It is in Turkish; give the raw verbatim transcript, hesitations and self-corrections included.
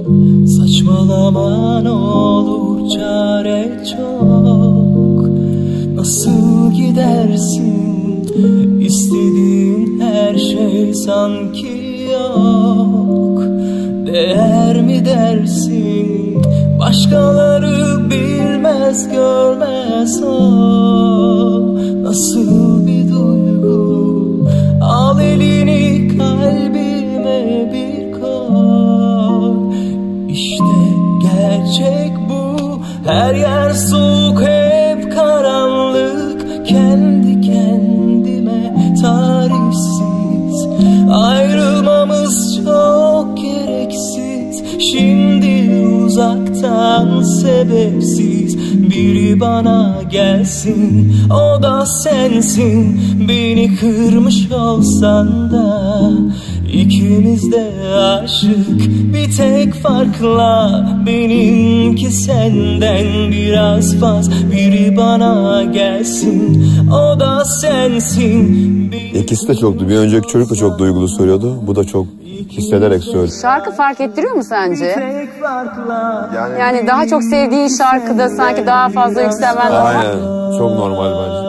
Saçmalama ne olur, çare çok. Nasıl gidersin? İstediğin her şey sanki yok. Değer mi dersin? Başkaları bilmez görmez o. Nasıl bir duygu? Al elini kalbime bir koy. İşte gerçek bu. Her yer soğuk, hep karanlık. Kendi kendime tarifsiz. Ayrılmamız çok gereksiz. Şimdi uzaktan sebepsiz. Biri bana gelsin, o da sensin. Beni kırmış olsan da İkimiz de aşık, bir tek farkla. Benimki senden biraz faz. Biri bana gelsin, o da sensin. İkisi de çok, bir önceki çocuk da çok duygulu söylüyordu. Bu da çok hissederek söyledi. Şarkı fark ettiriyor mu sence? Yani, Yani daha çok sevdiğin şarkıda sanki daha fazla yükselmen normal. Aynen, çok normal bence.